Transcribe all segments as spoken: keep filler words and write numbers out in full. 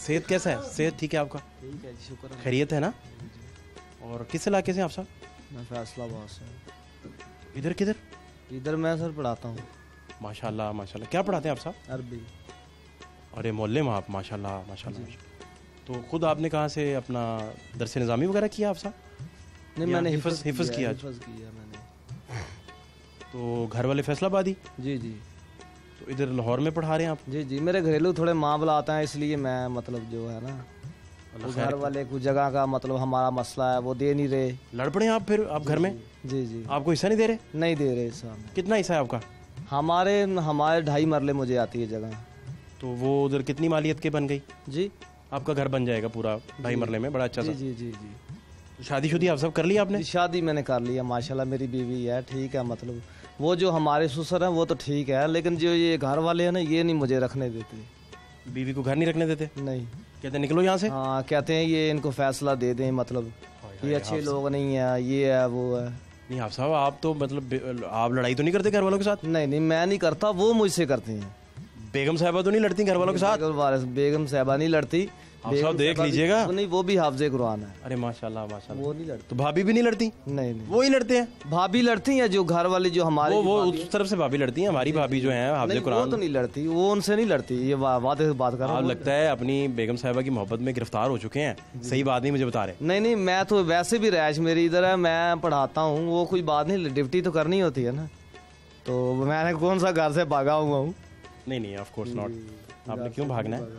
सेहत कैसा है? सेहत ठीक है आपका? ठीक है जी, शुक्र है। खैरियत है ना? और किस इलाके से आप साहब? मैं फैसलाबाद से। इधर किधर? इधर मैं सर पढ़ाता हूँ। माशाल्लाह माशाल्लाह। क्या पढ़ाते हैं आप साहब? अरबी। अरे मोहल्ले में आप, माशाल्लाह माशाल्लाह। तो खुद आपने कहाँ से अपना दरस निज़ामी वगैरह किया आप साहब? नहीं, मैंने हिफ़्ज़ हिफ़्ज़ किया। हिफ़्ज़ किया मैंने। तो घर वाले फैसलाबादी? जी जी। तो इधर लाहौर में पढ़ा रहे हैं आप? जी जी, मेरे घरेलू थोड़े मामला आते हैं, इसलिए मैं मतलब जो है ना, वो घर वाले कुछ जगह का मतलब हमारा मसला है, वो दे नहीं रहे। लड़ पड़े आप फिर आप घर में? जी जी। आपको हिस्सा नहीं दे रहे? नहीं दे रहे हिस्सा। कितना हिस्सा है आपका? हमारे हमारे ढाई मरले मुझे आती है जगह। तो वो उधर कितनी मालियत के बन गई? जी, आपका घर बन जाएगा पूरा ढाई मरले में, बड़ा अच्छा सा। जी जी जी जी। तो शादी शुदी आप सब कर लिया आपने? शादी मैंने कर लिया माशाल्लाह, मेरी बीवी है, ठीक है। मतलब वो जो हमारे ससुर हैं वो तो ठीक है, लेकिन जो ये घर वाले हैं ना, ये नहीं मुझे रखने देते। बीवी को घर नहीं रखने देते? नहीं, कहते निकलो यहाँ से। हाँ, कहते हैं ये इनको फैसला दे दें, मतलब ये अच्छे लोग नहीं है, ये है वो है। नहीं आप साहब, आप तो मतलब आप लड़ाई तो नहीं करते घर वालों के साथ? नहीं नहीं, मैं नहीं करता, वो मुझसे करते हैं। बेगम साहबा तो नहीं लड़ती घर वालों के साथ? बेगम साहबा नहीं लड़ती। आप साहब देख लीजिएगा। नहीं, वो भी हाफिज़े कुरान है। अरे माशाल्लाह माशाल्लाह। वो नहीं लड़ती। तो भाभी भी नहीं लड़ती? नहीं नहीं, वो ही लड़ते हैं। भाभी लड़ती हैं, जो घर वाली जो हमारे वो वो उस तरफ से भाभी लड़ती हैं। हमारी भाभी जो है हाफिज़े कुरान, वो तो नहीं लड़ती, वो उनसे नहीं लड़ती। ये वादे से बात कर रहा हूं। आप लगता है अपनी बेगम साहबा की मोहब्बत में गिरफ्तार हो चुके हैं। सही बात नहीं मुझे बता रहे? नहीं नहीं, मैं तो वैसे भी रैश मेरी इधर है, मैं पढ़ाता हूँ, वो कोई बात नहीं, ड्यूटी तो करनी होती है ना। तो मैंने कौन सा घर से भागा हुआ हूँ? नहीं नहीं, ऑफ कोर्स नॉट। आपने क्यों भागना है?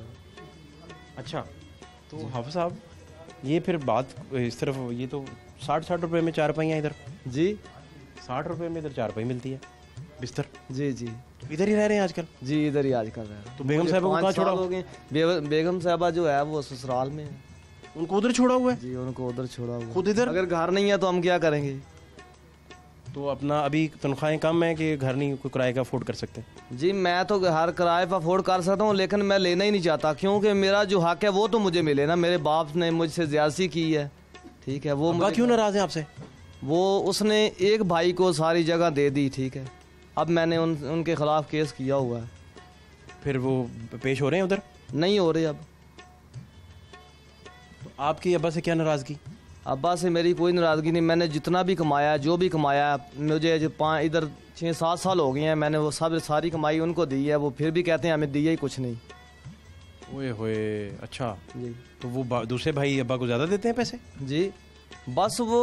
अच्छा, तो हाफिज़ साहब ये फिर बात इस तरफ, ये तो साठ साठ रुपए में चारपाइयाँ इधर। जी, साठ रुपए में इधर चारपाई मिलती है, बिस्तर। जी जी। तो इधर ही रह रहे हैं आजकल? जी, इधर ही आज कर रहे हैं। तो बेगम साहबा को कहाँ छोड़ा? हो गए। बे, बेगम साहबा जो है वो ससुराल में है। उनको उधर छोड़ा हुआ है? जी, उनको उधर छोड़ा हुआ। खुद इधर? अगर घर नहीं है तो हम क्या करेंगे? तो अपना अभी तनख्वाहें कम है कि घर नहीं कोई किराए का अफोर्ड कर सकते? जी, मैं तो हर किराए पर अफोर्ड कर सकता हूँ, लेकिन मैं लेना ही नहीं चाहता, क्योंकि मेरा जो हक है वो तो मुझे मिले ना। मेरे बाप ने मुझसे ज्यादती की है, ठीक है। वो क्यों नाराज है आपसे? वो उसने एक भाई को सारी जगह दे दी, ठीक है। अब मैंने उन उनके खिलाफ केस किया हुआ है। फिर वो पेश हो रहे हैं उधर? नहीं हो रहे अब। तो आपकी अब्बा से क्या नाराजगी? अब्बा से मेरी कोई नाराज़गी नहीं। मैंने जितना भी कमाया, जो भी कमाया, मुझे जो पाँच इधर छः सात साल हो गए हैं, मैंने वो सब सारी कमाई उनको दी है। वो फिर भी कहते हैं हमें दिया ही कुछ नहीं। ओए होए, अच्छा जी। तो वो दूसरे भाई अब्बा को ज़्यादा देते हैं पैसे? जी, बस वो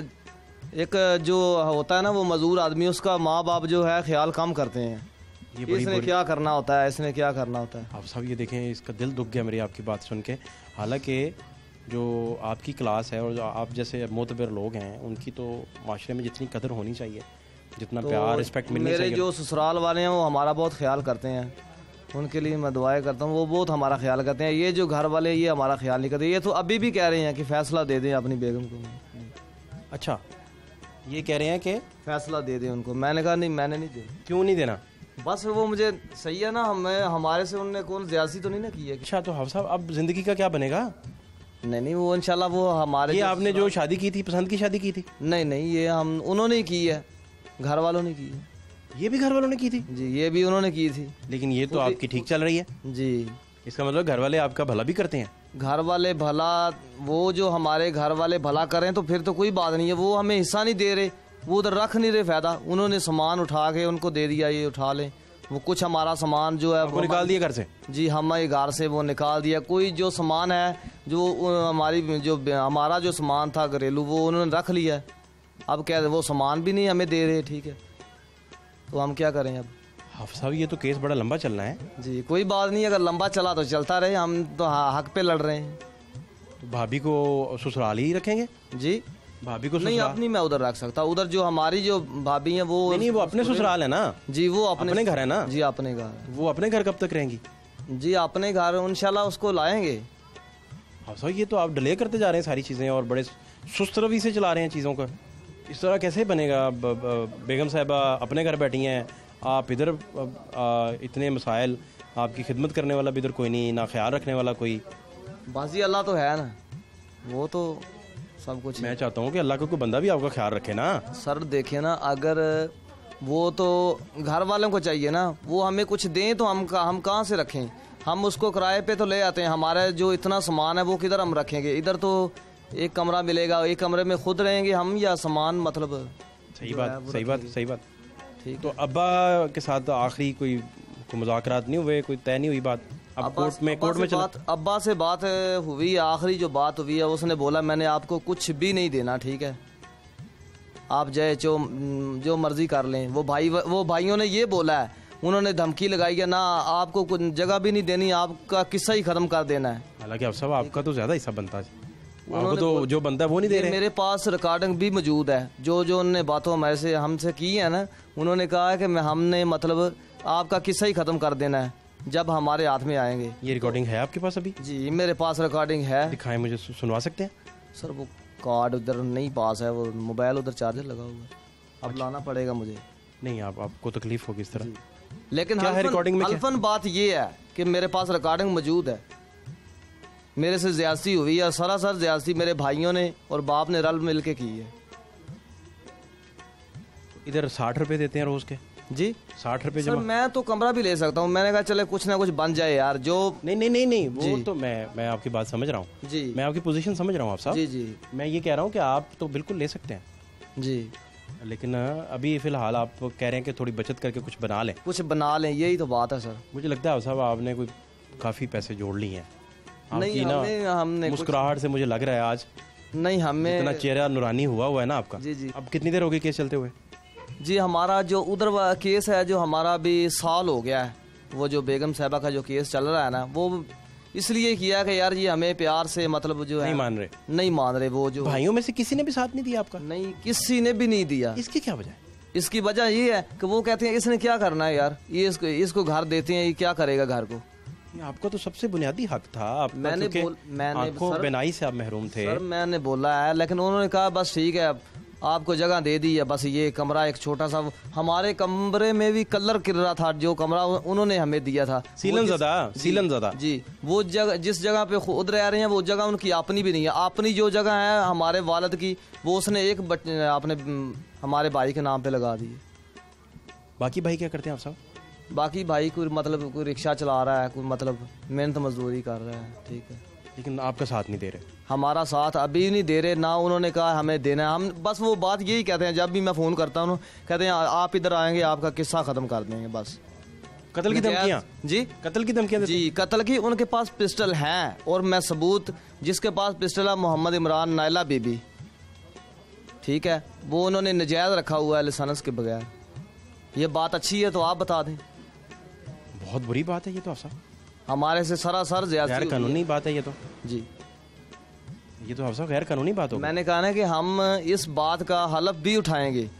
एक जो होता है ना, वो मजदूर आदमी, उसका माँ बाप जो है ख्याल कम करते हैं। ये इसने क्या करना होता है, इसने क्या करना होता है। आप सब ये देखें, इसका दिल दुख गया मेरी आपकी बात सुन के। हालांकि जो आपकी क्लास है और जो आप जैसे मोतबर लोग हैं, उनकी तो माशरे में जितनी कदर होनी चाहिए, जितना तो प्यार रिस्पेक्ट मिलनी चाहिए। मेरे जो ससुराल वाले हैं वो हमारा बहुत ख्याल करते हैं, उनके लिए मैं दुआएं करता हूँ। वो बहुत हमारा ख्याल करते हैं। ये जो घर वाले, ये हमारा ख्याल नहीं करते। ये तो अभी भी कह रहे हैं कि फैसला दे दें अपनी बेगम को। अच्छा, ये कह रहे हैं कि फैसला दे दें उनको। मैंने कहा नहीं, मैंने नहीं देना। क्यों नहीं देना? बस वो मुझे सही है ना, हमें हमारे से उनने कौन ज्यादती तो नहीं ना की है। अच्छा, तो हाफ़िज़ साहब अब ज़िंदगी का क्या बनेगा? नहीं नहीं, वो इंशाल्लाह वो हमारे ये आपने जो शादी की थी, पसंद की शादी की थी? नहीं नहीं, ये हम उन्होंने की है, घर वालों ने की है। ये भी घर वालों ने की थी? जी, ये भी उन्होंने की थी। लेकिन ये तो आपकी ठीक चल रही है। जी, इसका मतलब घर वाले आपका भला भी करते हैं? घर वाले भला, वो जो हमारे घर वाले भला करें तो फिर तो कोई बात नहीं है। वो हमें हिस्सा नहीं दे रहे, वो उधर रख नहीं रहे फायदा। उन्होंने सामान उठा के उनको दे दिया, ये उठा लें। वो कुछ हमारा सामान जो है वो निकाल दिया घर से? जी, हमारे घर से वो निकाल दिया। कोई जो सामान है, जो हमारी जो हमारा जो सामान था घरेलू, वो उन्होंने रख लिया है। अब क्या, वो सामान भी नहीं हमें दे रहे, ठीक है। तो हम क्या करें अब? हाफ़िज़ साहब ये तो केस बड़ा लंबा चलना है। जी, कोई बात नहीं, अगर लंबा चला तो चलता रहे, हम तो हक पे लड़ रहे हैं। तो भाभी को ससुराल ही रखेंगे? जी, भाभी को नहीं, अपनी मैं उधर रख सकता। उधर जो हमारी जो भाभी हैं वो नहीं, वो अपने ससुराल है ना? जी, वो अपने अपने घर है ना? जी, अपने घर। वो अपने घर कब तक रहेंगी? जी, अपने घर इंशाल्लाह उसको लाएंगे। हाँ सर, ये तो आप डिले करते जा रहे हैं सारी चीज़ें और बड़े सुस्त रवि से चला रहे हैं चीज़ों का। इस तरह कैसे बनेगा? बेगम साहिबा अपने घर बैठी हैं, आप इधर इतने मसाइल, आपकी खिदमत करने वाला भी इधर कोई नहीं, ना ख्याल रखने वाला कोई। बाजी अल्लाह तो है ना, वो तो सब कुछ। मैं चाहता हूँ कि अल्लाह का कोई बंदा भी आपका ख्याल रखे ना। सर देखिए ना, अगर वो तो घर वालों को चाहिए ना, वो हमें कुछ दें तो हम हम कहाँ से रखें? हम उसको किराए पे तो ले आते हैं, हमारा जो इतना सामान है वो किधर हम रखेंगे? इधर तो एक कमरा मिलेगा, एक कमरे में खुद रहेंगे हम या सामान मतलब। सही बात, सही बात, सही बात। ठीक। तो अब्बा के साथ आखिरी कोई कोई मुज़ाकरात नहीं हुए, कोई तय नहीं हुई बात? अब कोर्ट में कोर्ट में चला? बात अब्बा से बात हुई, आखिरी जो बात हुई है उसने बोला मैंने आपको कुछ भी नहीं देना, ठीक है, आप जय जो जो मर्जी कर लें। वो भाई वो भाइयों ने ये बोला है, उन्होंने धमकी लगाई है ना आपको कुछ जगह भी नहीं देनी, आपका किस्सा ही खत्म कर देना है। हालांकि अब सब आपका तो ज्यादा हिस्सा बनता है, आपको तो जो बनता है वो नहीं दे रहे। मेरे पास रिकॉर्डिंग भी मौजूद है, जो जो उन्होंने बातों हमारे से हमसे की है ना, उन्होंने कहा है कि मैं हमने मतलब आपका किस्सा ही खत्म कर देना है जब हमारे हाथ में आएंगे। ये रिकॉर्डिंग है आपके पास अभी? जी मेरे पास रिकॉर्डिंग है। दिखाएं मुझे, सुनवा सकते हैं? सर वो कार्ड उधर नहीं पास है, वो मोबाइल उधर चार्जर लगा हुआ है, अब लाना पड़ेगा मुझे। नहीं, आप आपको तकलीफ होगी इस तरह। लेकिन क्या है रिकॉर्डिंग में? अल्फन बात ये है कि मेरे पास रिकॉर्डिंग मौजूद है, मेरे से ज्यादती हुई है, सरासर ज्यादती मेरे भाइयों ने और बाप ने रल मिल के की है। इधर साठ रुपए देते हैं रोज के? जी साठ रुपए सर जमा? मैं तो कमरा भी ले सकता हूँ, मैंने कहा चले कुछ ना कुछ बन जाए यार। जो नहीं नहीं नहीं नहीं वो तो मैं मैं आपकी बात समझ रहा हूँ जी, मैं आपकी पोजीशन समझ रहा हूँ आप साहब। जी जी मैं ये कह रहा हूँ कि आप तो बिल्कुल ले सकते हैं जी, लेकिन अभी फिलहाल आप कह रहे हैं कि थोड़ी बचत करके कुछ बना लें। कुछ बना लें, यही तो बात है सर। मुझे लगता है आप साहब आपने कोई काफ़ी पैसे जोड़ लिए हैं। नहीं हमने हमने मुस्कुराहट से मुझे लग रहा है आज नहीं हमें इतना चेहरा नुरानी हुआ हुआ है ना आपका। जी जी। अब कितनी देर हो गई केस चलते हुए? जी हमारा जो उधर केस है जो हमारा भी साल हो गया है, वो जो बेगम साहबा का जो केस चल रहा है ना, वो इसलिए किया कि यार ये हमें प्यार से मतलब जो नहीं है मान रहे नहीं मान रहे। वो जो भाइयों में से किसी ने भी साथ नहीं दिया आपका? नहीं किसी ने भी नहीं दिया। इसकी क्या वजह है? इसकी वजह ये है कि वो कहते हैं इसने क्या करना है यार, ये इसको इसको घर देते हैं, ये क्या करेगा घर को। आपका तो सबसे बुनियादी हक था आपका, मैंने क्योंकि बोल मैंने आंखों सर, बिनाई से आप महरूम थे। सर मैंने बोला है, लेकिन उन्होंने कहा बस ठीक है आपको जगह दे दी है, बस ये कमरा एक छोटा सा, हमारे कमरे में भी कलर गिर रहा था, जो कमरा उन्होंने हमें दिया था सीलन ज़दा सीलन ज़दा जी, वो जगह जिस जगह पे खुद रह रहे हैं वो जगह उनकी अपनी भी नहीं है। अपनी जो जगह है हमारे वालिद की, वो उसने एक बट, आपने हमारे भाई के नाम पे लगा दी है। बाकी भाई क्या करते हैं आप साहब? बाकी भाई कोई मतलब कोई रिक्शा चला रहा है, कोई मतलब मेहनत मजदूरी कर रहा है, ठीक है, लेकिन आपका साथ नहीं दे रहे। हमारा साथ अभी नहीं दे रहे ना, उन्होंने कहा हमें देना है। हम बस वो बात यही कहते हैं, जब भी मैं फ़ोन करता हूँ कहते हैं आप इधर आएंगे आपका किस्सा ख़त्म कर देंगे बस। कत्ल की धमकियाँ? जी कत्ल की धमकियाँ जी, कत्ल की। उनके पास पिस्टल हैं और मैं सबूत, जिसके पास पिस्टल है मोहम्मद इमरान नायला बीबी, ठीक है, वो उन्होंने नजायज़ रखा हुआ है लाइसेंस के बगैर। ये बात अच्छी है तो आप बता दें। बहुत बुरी बात है ये तो आप साहब, हमारे से सरासर ज्यादा गैर कानूनी बात है ये तो। जी ये तो आप साहब गैर कानूनी बात हो। मैंने कहा ना कि हम इस बात का हलफ भी उठाएंगे।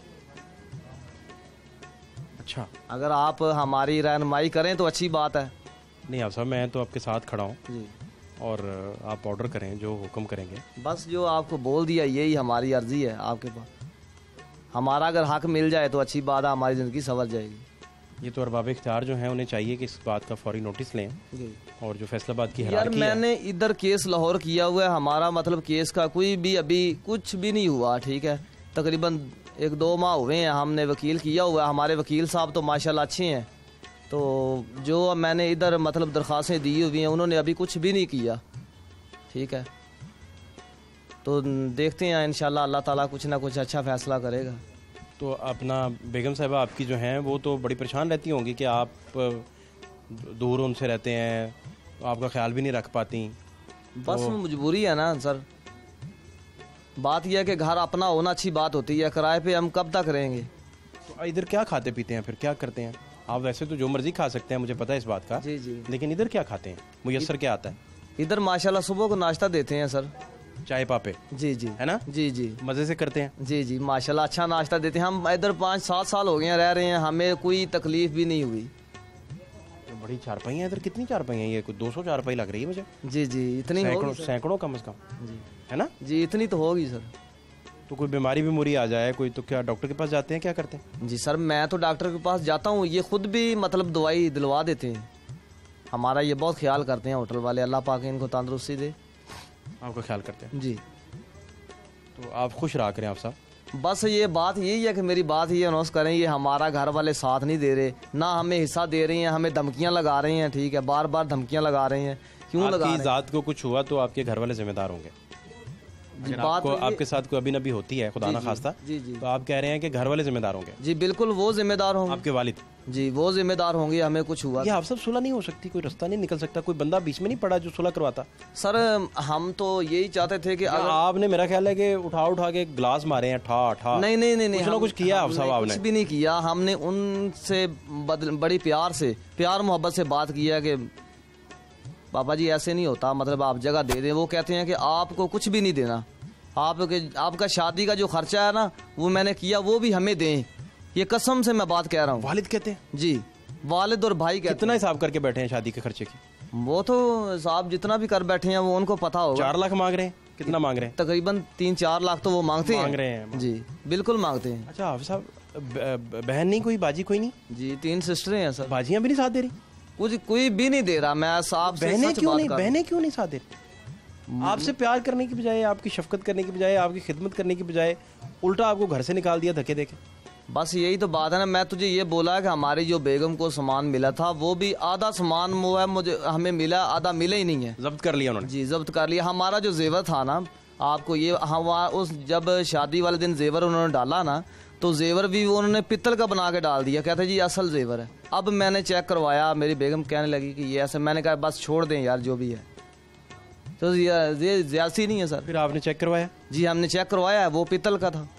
अच्छा, अगर आप हमारी रहनुमाई करें तो अच्छी बात है। नहीं आप साहब मैं तो आपके साथ खड़ा हूँ जी, और आप ऑर्डर करें जो हुक्म करेंगे। बस जो आपको बोल दिया यही हमारी अर्जी है आपके पास। हमारा अगर हक मिल जाए तो अच्छी बात है, हमारी ज़िंदगी संवर जाएगी। ये तो अरबाब इख्तियार जो हैं उन्हें चाहिए कि इस बात का फौरी नोटिस लें जी। और जो फैसलाबाद की यार हिरारकी है। मैंने इधर केस लाहौर किया हुआ है, हमारा मतलब केस का कोई भी अभी कुछ भी नहीं हुआ, ठीक है, तकरीबन एक दो माह हुए हैं हमने वकील किया हुआ है। हमारे वकील साहब तो माशाल्लाह अच्छे हैं, तो जो मैंने इधर मतलब दरख्वास्तें दी हुई हैं उन्होंने अभी कुछ भी नहीं किया, ठीक है, तो देखते हैं इंशाल्लाह अल्लाह ताला कुछ ना कुछ अच्छा फैसला करेगा। तो अपना बेगम साहिबा आपकी जो हैं वो तो बड़ी परेशान रहती होंगी कि आप दूर उनसे रहते हैं, आपका ख्याल भी नहीं रख पाती। बस तो मजबूरी है ना सर, बात यह है कि घर अपना होना अच्छी बात होती है, किराए पे हम कब तक रहेंगे। तो इधर क्या खाते पीते हैं फिर, क्या करते हैं आप? वैसे तो जो मर्जी खा सकते हैं, मुझे पता है इस बात का, जी जी, लेकिन इधर क्या खाते हैं, मुयसर क्या आता है? इधर माशाल्लाह सुबह को नाश्ता देते हैं सर। चाय पापे, जी जी, है ना? जी जी, मज़े से करते हैं। जी जी, माशाल्लाह अच्छा नाश्ता देते हैं। हम इधर पाँच सात साल हो गए हैं रह रहे हैं, हमें कोई तकलीफ भी नहीं हुई। तो बड़ी चारपाइयाँ इधर, कितनी चारपाइयाँ? ये कुछ दो सौ चारपाई लग रही है मुझे। जी जी, इतनी सैकड़ों होगी सर। सैकड़ों कम से कम, जी है ना? जी, इतनी तो होगी सर। तो कोई बीमारी बीमारी आ जाए कोई, तो क्या डॉक्टर के पास जाते हैं, क्या करते हैं? जी सर, मैं तो डॉक्टर के पास जाता हूँ, ये खुद भी मतलब दवाई दिलवा देते हैं। हमारा ये बहुत ख्याल करते हैं होटल वाले, अल्लाह पाक इनको तंदुरुस्ती दे। आपका ख्याल करते हैं? जी, तो आप खुश रहा करें आप साहब। बस ये बात यही है कि मेरी बात ये अनाउंस करें, ये हमारा घर वाले साथ नहीं दे रहे, ना हमें हिस्सा दे रही हैं, हमें धमकियां लगा रही हैं, ठीक है, बार बार धमकियां लगा रही हैं। क्यों लगा रहे आपकी हैं? जात को कुछ हुआ तो आपके घर वाले जिम्मेदार होंगे। जी, अगर बात आपको ये- आपके साथ कोई अभी नबी होती है, खुदा ना खास्ता, जी जी तो आप कह रहे हैं कि घर वाले जिम्मेदार होंगे, जी बिल्कुल वो जिम्मेदार होंगे। आपके वालिद। जी वो जिम्मेदार होंगे, हमें कुछ हुआ ये आप सब सुलह नहीं हो सकती, कोई रास्ता नहीं निकल सकता, कोई बंदा बीच में नहीं पड़ा जो सुलह करवाता। सर। हम तो यही चाहते थे कि या अगर आपने, मेरा ख्याल है कि उठा उठा के गिलास मारे हैं, ठा ठा नहीं नहीं नहीं नहीं कुछ ना हम- कुछ किया आप हमने सब आपने। कुछ भी नहीं किया। हमने उनसे बदल- बड़ी प्यार से प्यार मोहब्बत से बात किया कि पापा जी ऐसे नहीं होता, मतलब आप जगह दे दें। वो कहते हैं कि आपको कुछ भी नहीं देना, आपके आपका शादी का जो खर्चा है ना वो मैंने किया, वो भी हमें दें। ये कसम से मैं बात कह रहा हूँ वालिद कहते हैं जी, वालिद और भाई कहते कितना हिसाब करके बैठे हैं शादी के खर्चे की? हैं। वो तो साहब जितना भी कर बैठे हैं वो उनको पता होगा। चार लाख मांग रहे हैं, कितना मांग रहे हैं? तकरीबन तीन चार लाख तो वो मांगते हैं मांग रहे हैं। जी बिल्कुल मांगते हैं। अच्छा हाफिज साहब, ब- ब- बहन नहीं कोई, बाजी कोई नहीं? जी तीन सिस्टरें हैं सर। बाजियां भी नहीं साथ दे रही? कुछ कोई भी नहीं दे रहा। मैं साहब से बहनें सच क्यों बात नहीं, कर रहा हूं। बहनें क्यों नहीं साथ दे रही? आपसे प्यार करने की बजाय, आपकी शफकत करने की बजाय, आपकी खिदमत करने की बजाय उल्टा आपको घर से निकाल दिया धक्के देके। बस यही तो बात है ना। मैं तुझे ये बोला कि हमारी जो बेगम को सामान मिला था वो भी आधा सामान वो है मुझे हमें मिला, आधा मिला ही नहीं है। जब्त कर लिया उन्होंने। जी जब्त कर लिया। हमारा जो जेवर था ना, आपको ये हम वहाँ उस जब शादी वाले दिन जेवर उन्होंने डाला ना, तो जेवर भी वो उन्होंने पित्तल का बना के डाल दिया। कहते जी असल जेवर है। अब मैंने चेक करवाया, मेरी बेगम कहने लगी कि ये ऐसे। मैंने कहा बस छोड़ दें यार जो भी है, तो ये ये ज्यादती नहीं है सर। फिर आपने चेक करवाया? जी हमने चेक करवाया, वो पित्तल का था।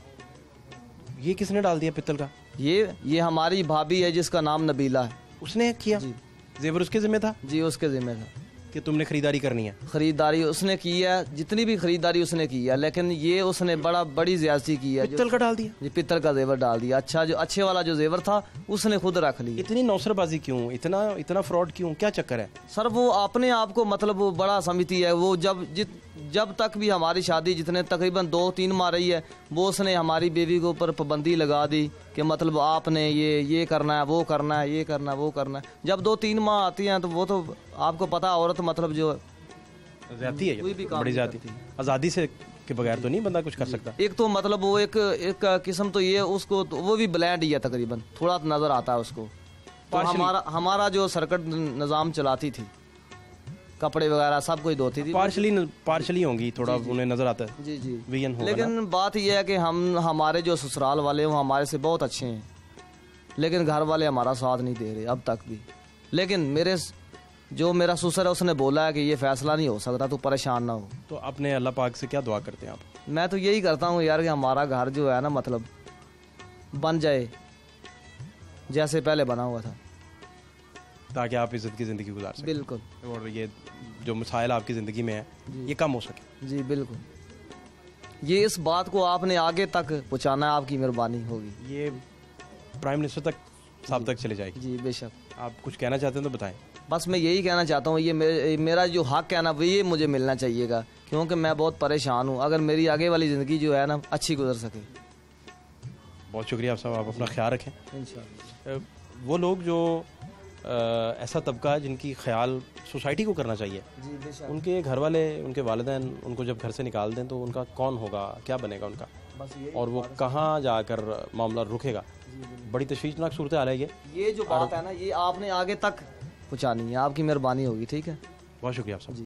ये किसने डाल दिया पित्तल का? ये ये हमारी भाभी है जिसका नाम नबीला है। उसने किया? जी जेवर उसके जिम्मे था जी उसके जिम्मे था कि तुमने खरीदारी करनी है। खरीदारी उसने की है, जितनी भी खरीदारी उसने की है, लेकिन ये उसने बड़ा बड़ी ज्यादती की है। जो- पित्तल का डाल दिया? जी पित्तल का जेवर डाल दिया। अच्छा जो अच्छे वाला जो जेवर था उसने खुद रख लिया। इतनी नौसरबाजी क्यों, इतना इतना फ्रॉड क्यों, क्या चक्कर है? सर वो अपने आप को मतलब वो बड़ा समझती है। वो जब जित जब तक भी हमारी शादी जितने तकरीबन दो तीन माह रही है, वो उसने हमारी बीवी के ऊपर पाबंदी लगा दी कि मतलब आपने ये ये करना है, वो करना है, ये करना है, वो करना है। जब दो तीन माह आती हैं तो वो तो आपको पता है, औरत मतलब जो ज्यादती है, ये कोई भी तो काम बड़ी नहीं ज्यादती। आज़ादी से के बगैर तो नहीं बंदा कुछ कर सकता। एक तो मतलब वो एक एक किस्म तो ये उसको तो वो भी ब्लैंड ही है, तकरीबन थोड़ा नजर आता है उसको। तो Partially- हमारा हमारा जो सर्कट निज़ाम चलाती थी, कपड़े वगैरह सब कुछ धोती थी। पार्शली पार्शली होंगी, थोड़ा उन्हें नजर आता है। जी जी विजन होगा ना। लेकिन बात यह है कि हम हमारे जो ससुराल वाले हैं वो हमारे से बहुत अच्छे हैं, लेकिन घर वाले हमारा साथ नहीं दे रहे अब तक भी। लेकिन मेरे जो मेरा ससुर है उसने बोला है कि ये फैसला नहीं हो सकता, तू परेशान ना हो। तो अपने अल्लाह पाक से क्या दुआ करते हैं आप? मैं तो यही करता हूँ यार कि हमारा घर जो है ना मतलब बन जाए जैसे पहले बना हुआ था। ताकि आप इज्जत की ज़िंदगी गुजार सकें बिल्कुल और ये जो मसाइल आपकी ज़िंदगी में है ये कम हो सके। जी बिल्कुल। ये इस बात को आपने आगे तक पहुँचाना है, आपकी मेहरबानी होगी। ये प्राइम मिनिस्टर तक साहब तक चले जाएगी। जी बेशक। आप कुछ कहना चाहते हैं तो बताएं। बस मैं यही कहना चाहता हूँ, ये मे, मेरा जो हक है ना वो ये मुझे मिलना चाहिएगा, क्योंकि मैं बहुत परेशान हूँ। अगर मेरी आगे वाली ज़िंदगी जो है ना अच्छी गुजर सके। बहुत शुक्रिया आप साहब, आप अपना ख्याल रखें। इंशाअल्लाह। अ, वो लोग जो अ, ऐसा तबका है जिनकी ख्याल सोसाइटी को करना चाहिए, जी बेशक। उनके घर वाले, उनके वालिदैन उनको जब घर से निकाल दें तो उनका कौन होगा, क्या बनेगा उनका, बस ये और वो कहाँ जाकर मामला रुकेगा? बड़ी तशवीशनाक सूरत हाल है ये। ये जो बात है ना ये आपने आगे तक पहुँचानी है, आपकी मेहरबानी होगी। ठीक है, बहुत शुक्रिया आप साहब।